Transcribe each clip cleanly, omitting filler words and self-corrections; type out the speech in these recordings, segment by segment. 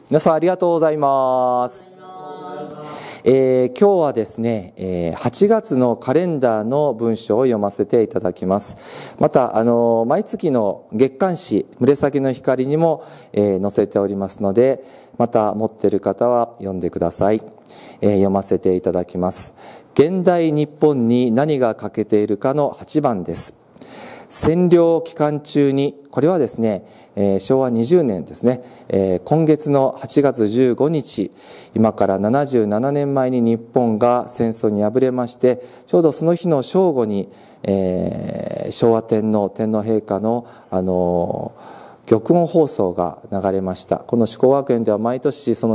皆さんありがとうございます。今日はですね、8月のカレンダーの文章を読ませていただきます。また毎月の月刊誌紫の光にも、載せておりますので、また持っている方は読んでください。読ませていただきます。現代日本に何が欠けているかの8番です。占領期間中に、これはですね、昭和20年ですね、今月の8月15日、今から77年前に日本が戦争に敗れまして、ちょうどその日の正午に、昭和天皇陛下の玉音放送が流れました。この志向学園では毎年その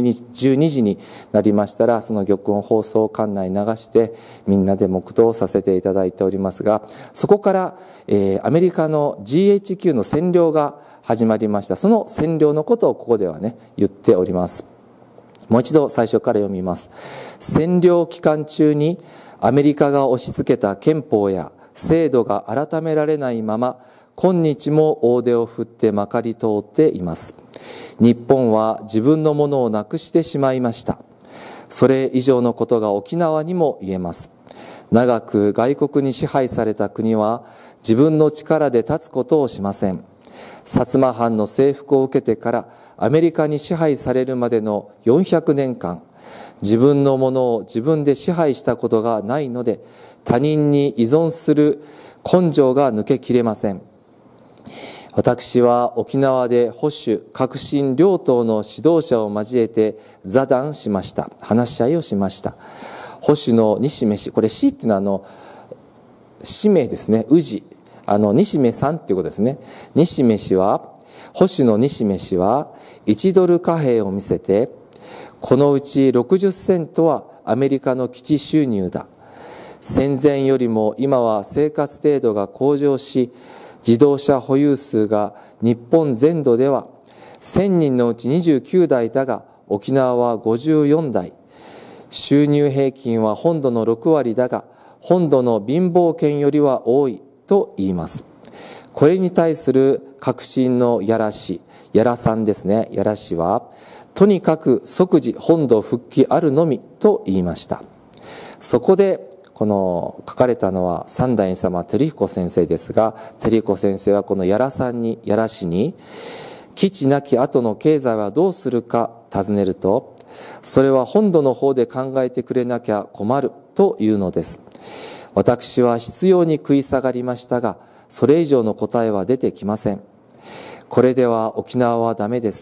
12時になりましたら、その玉音放送を館内に流してみんなで黙祷させていただいておりますが、そこから、アメリカの GHQ の占領が始まりました。その占領のことをここではね言っております。もう一度最初から読みます。占領期間中にアメリカが押し付けた憲法や制度が改められないまま、今日も大手を振ってまかり通っています。日本は自分のものをなくしてしまいました。それ以上のことが沖縄にも言えます。長く外国に支配された国は自分の力で立つことをしません。薩摩藩の征服を受けてからアメリカに支配されるまでの400年間、自分のものを自分で支配したことがないので、他人に依存する根性が抜けきれません。私は沖縄で保守、革新両党の指導者を交えて座談しました。話し合いをしました。保守の西目氏、これ氏っていうのは氏名ですね、氏。西目さんっていうことですね。西目氏は、保守の西目氏は1ドル貨幣を見せて、このうち60セントはアメリカの基地収入だ。戦前よりも今は生活程度が向上し、自動車保有数が日本全土では1000人のうち29台だが、沖縄は54台。収入平均は本土の6割だが、本土の貧乏県よりは多いと言います。これに対する革新のやら氏、やらさんですね、やら氏は、とにかく即時本土復帰あるのみと言いました。そこで、書かれたのは三代様照彦先生ですが、照彦先生はこのやら氏に、基地なき後の経済はどうするか尋ねると、それは本土の方で考えてくれなきゃ困るというのです。私は必要に食い下がりましたが、それ以上の答えは出てきません。これでは沖縄はダメです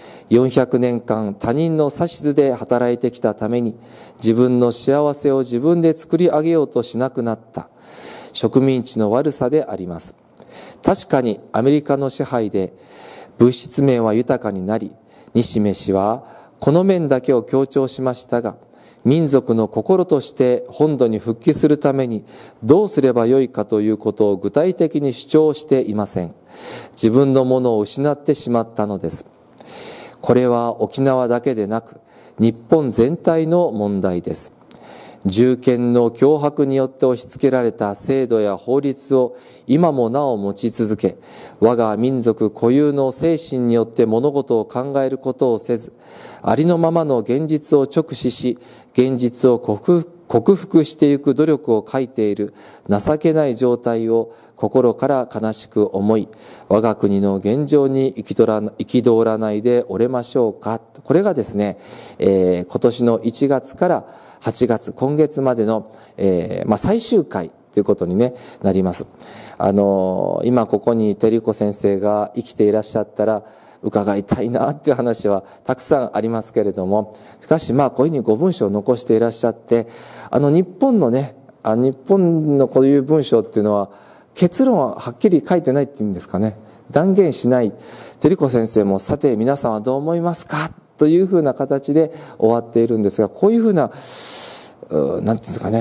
。400年間他人の指図で働いてきたために、自分の幸せを自分で作り上げようとしなくなった植民地の悪さであります。確かにアメリカの支配で物質面は豊かになり、西目氏はこの面だけを強調しましたが、民族の心として本土に復帰するためにどうすればよいかということを具体的に主張していません。自分のものを失ってしまったのです。これは沖縄だけでなく日本全体の問題です。従権の脅迫によって押し付けられた制度や法律を今もなお持ち続け、我が民族固有の精神によって物事を考えることをせず、ありのままの現実を直視し、現実を克服していく努力を書いている情けない状態を心から悲しく思い、我が国の現状に憤らないでおれましょうか。これがですね、今年の1月から8月、今月までの、最終回ということに、なります。今ここに照子先生が生きていらっしゃったら伺いたいなっていう話はたくさんありますけれども、しかしこういうふうにご文章を残していらっしゃって、日本のこういう文章っていうのは結論ははっきり書いてないっていうんですかね、断言しない。照子先生もさて皆さんはどう思いますかというふうな形で終わっているんですが、こういうふうななんていうんですかね、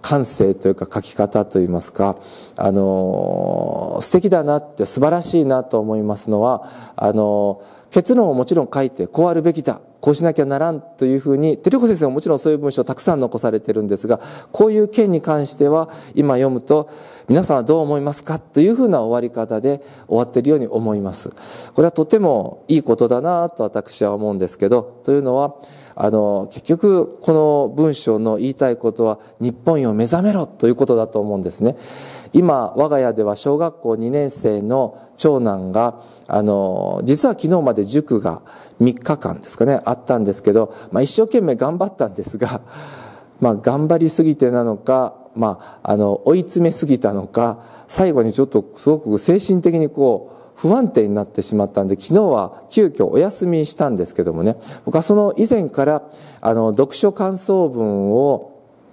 感性というか書き方といいますか、素敵だなって素晴らしいなと思いますのは、結論をもちろん書いてこうあるべきだ、こうしなきゃならんというふうに、照子先生はもちろんそういう文章をたくさん残されているんですが、こういう件に関しては今読むと皆さんはどう思いますかというふうな終わり方で終わっているように思います。これはとてもいいことだなと私は思うんですけど、というのは結局この文章の言いたいことは、日本よ目覚めろということだと思うんですね。今我が家では小学校2年生の長男が実は昨日まで塾が3日間ですかねあったんですけど、一生懸命頑張ったんですが、頑張りすぎてなのか、追い詰めすぎたのか、最後にちょっとすごく精神的に不安定になってしまったんで、昨日は急遽お休みしたんですけどもね、僕はその以前から読書感想文を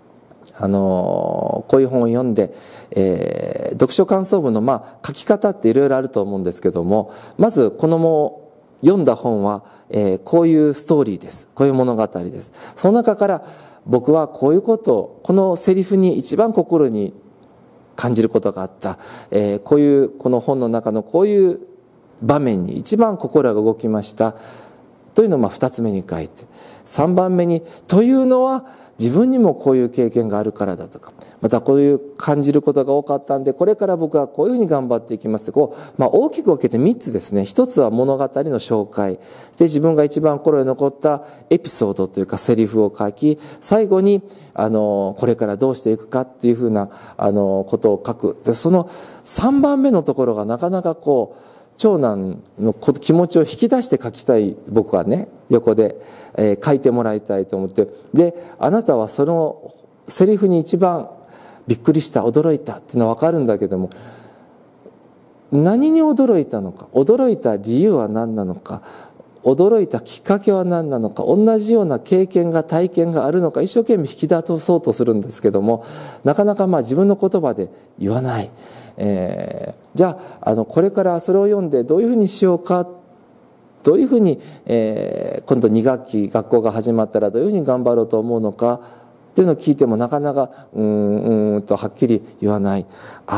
こういう本を読んで、読書感想文の書き方っていろいろあると思うんですけども、まずこの読んだ本は、こういうストーリーです、こういう物語です。その中から僕はこういうことを、このセリフに一番心に感じることがあった、この本の中のこういう場面に一番心が動きましたというのを2つ目に書いて、3番目にというのは自分にもこういう経験があるからだとか、またこういう感じることが多かったんで、これから僕はこういうふうに頑張っていきますって大きく分けて3つですね。1つは物語の紹介で、自分が一番心に残ったエピソードというかセリフを書き、最後にこれからどうしていくかっていうふうなことを書く。でその3番目のところがなかなか長男の気持ちを引き出して書きたい、僕はね横で、書いてもらいたいと思って、であなたはそのセリフに一番びっくりした、驚いたっていうのは分かるんだけども、何に驚いたのか、驚いた理由は何なのか、驚いたきっかけは何なのか、同じような経験が体験があるのか、一生懸命引き出そうとするんですけども、なかなか自分の言葉で言わない。じゃあこれからそれを読んでどういうふうにしようか、どういうふうに、今度2学期学校が始まったらどういうふうに頑張ろうと思うのかっていうのを聞いても、なかなかとはっきり言わない。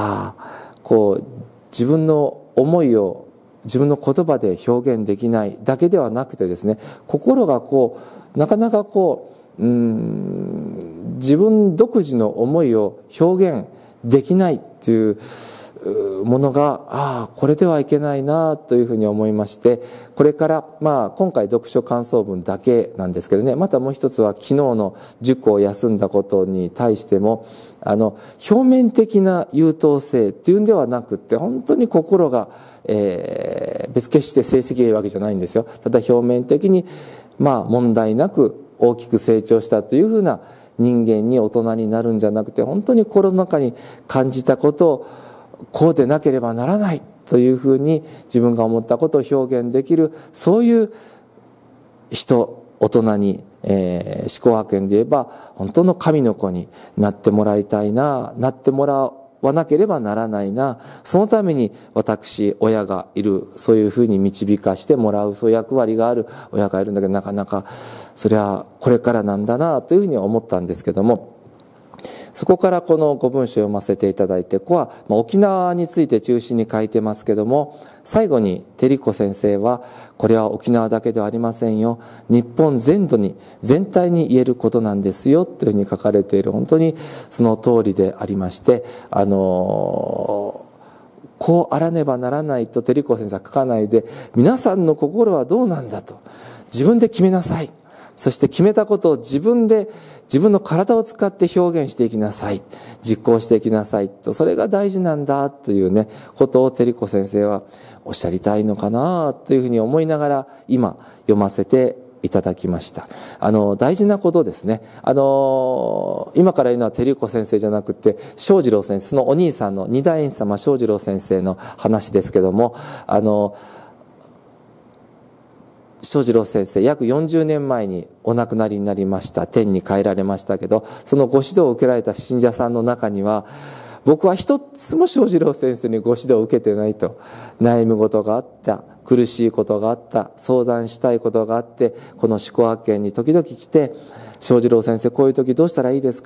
自分の思いを自分の言葉で表現できないだけではなくてですね、心がなかなか自分独自の思いを表現できないっていうものが、これではいけないなというふうに思いまして、これから今回読書感想文だけなんですけどね、またもう一つは昨日の塾を休んだことに対しても、表面的な優等生っていうんではなくって、本当に心が、別決して成績がいいわけじゃないんですよ。ただ表面的に問題なく大きく成長したというふうな人間に大人になるんじゃなくて、本当に心の中に感じたことをこうでなければならないというふうに自分が思ったことを表現できる、そういう大人に、思考派遣で言えば本当の神の子になってもらいたいな、なってもらわなければならないな、そのために私親がいる、そういうふうに導かしてもらう、そういう役割がある親がいるんだけど、なかなかそれはこれからなんだなというふうに思ったんですけども、そこからこのご文章を読ませていただいて、ここは沖縄について中心に書いてますけども、最後に照子先生は、これは沖縄だけではありませんよ、日本全体に言えることなんですよというふうに書かれている、本当にその通りでありまして、こうあらねばならないと照子先生は書かないで、皆さんの心はどうなんだと自分で決めなさい、そして決めたことを自分の体を使って表現していきなさい、実行していきなさいと、それが大事なんだというねことを照子先生はおっしゃりたいのかなというふうに思いながら今読ませていただきました。大事なことですね。今から言うのは照子先生じゃなくて正次郎先生、そのお兄さんの二代院様正次郎先生の話ですけども、正次郎先生約40年前にお亡くなりになりました。天に帰られましたけど、そのご指導を受けられた信者さんの中には、僕は一つも正次郎先生にご指導を受けてないと、悩み事があった、苦しいことがあった、相談したいことがあって、この思考発見に時々来て、正次郎先生こういう時どうしたらいいですかと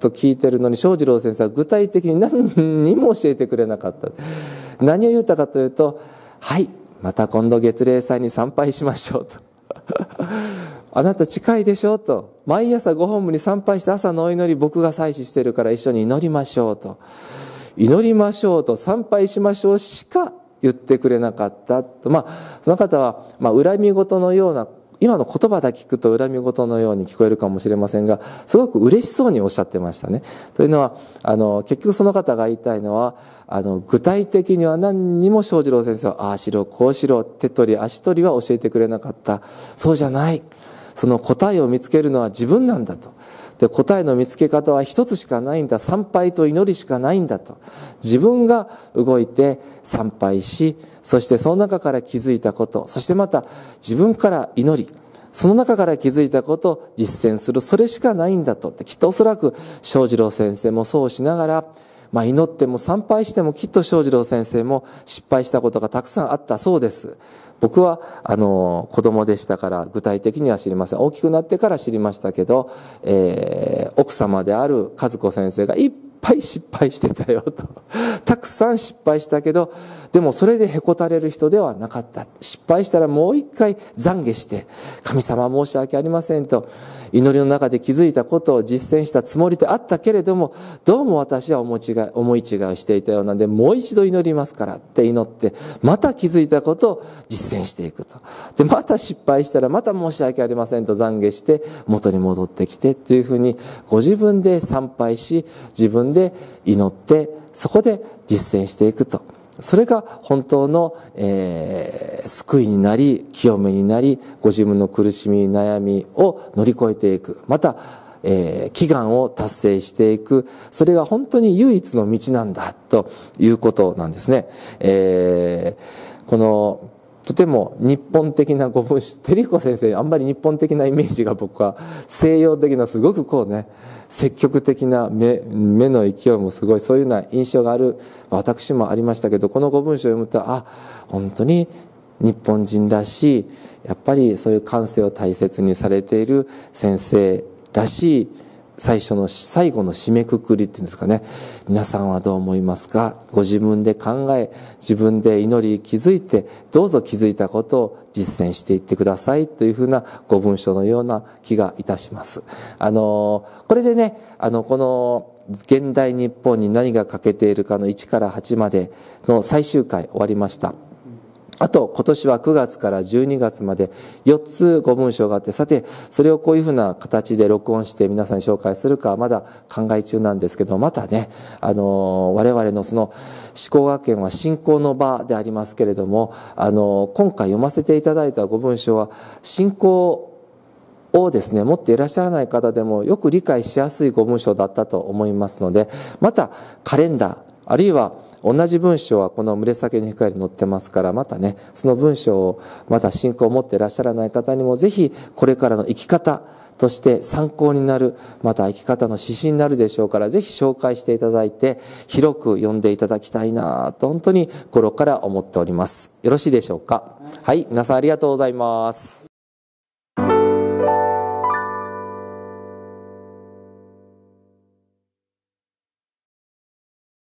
と聞いてるのに、正次郎先生は具体的に何にも教えてくれなかった。何を言ったかというと、はい、また今度月例祭に参拝しましょうと。あなた近いでしょと。毎朝ご本部に参拝して朝のお祈り僕が祭祀してるから一緒に祈りましょうと。祈りましょうと、参拝しましょうしか言ってくれなかったと。その方は、恨み事のような、今の言葉だけ聞くと恨み事のように聞こえるかもしれませんが、すごく嬉しそうにおっしゃってましたね。というのは、結局その方が言いたいのは、具体的には何にも正次郎先生は、ああしろ、こうしろ、手取り足取りは教えてくれなかった。そうじゃない。その答えを見つけるのは自分なんだと。で、答えの見つけ方は一つしかないんだ。参拝と祈りしかないんだと。自分が動いて参拝し、そしてその中から気づいたこと、そしてまた自分から祈り、その中から気づいたことを実践する、それしかないんだと。きっとおそらく正次郎先生もそうしながら、祈っても参拝してもきっと正次郎先生も失敗したことがたくさんあったそうです。僕は子供でしたから具体的には知りません。大きくなってから知りましたけど、奥様である和子先生がいっぱい失敗してたよと。たくさん失敗したけど、でもそれでへこたれる人ではなかった。失敗したらもう一回懺悔して、神様申し訳ありませんと、祈りの中で気づいたことを実践したつもりであったけれども、どうも私は思い違いをしていたようなんで、もう一度祈りますからって祈って、また気づいたことを実践していくと。で、また失敗したらまた申し訳ありませんと懺悔して、元に戻ってきてっていうふうに、ご自分で参拝し、自分で祈って、そこで実践していくと。それが本当の、救いになり、清めになり、ご自分の苦しみ、悩みを乗り越えていく。また、祈願を達成していく。それが本当に唯一の道なんだ、ということなんですね。この、とても日本的なご文章、照彦先生、あんまり日本的なイメージが僕は西洋的なすごく積極的な目の勢いもすごい、そういうような印象がある私もありましたけど、このご文章を読むと、本当に日本人らしい、やっぱりそういう感性を大切にされている先生らしい、最後の締めくくりっていうんですかね。皆さんはどう思いますか？ご自分で考え、自分で祈り気づいて、どうぞ気づいたことを実践していってくださいというふうなご文章のような気がいたします。これでね、この現代日本に何が欠けているかの1から8までの最終回終わりました。あと今年は9月から12月まで4つご文章があって、さてそれをこういうふうな形で録音して皆さんに紹介するかまだ考え中なんですけど、またね、我々のその思考学園は信仰の場でありますけれども、今回読ませていただいたご文章は信仰をですね、持っていらっしゃらない方でもよく理解しやすいご文章だったと思いますので、またカレンダー、あるいは同じ文章はこの紫の光に載ってますから、またね、その文章をまた信仰を持っていらっしゃらない方にもぜひこれからの生き方として参考になる、また生き方の指針になるでしょうから、ぜひ紹介していただいて広く読んでいただきたいなと本当に心から思っております。よろしいでしょうか。はい、皆さんありがとうございます。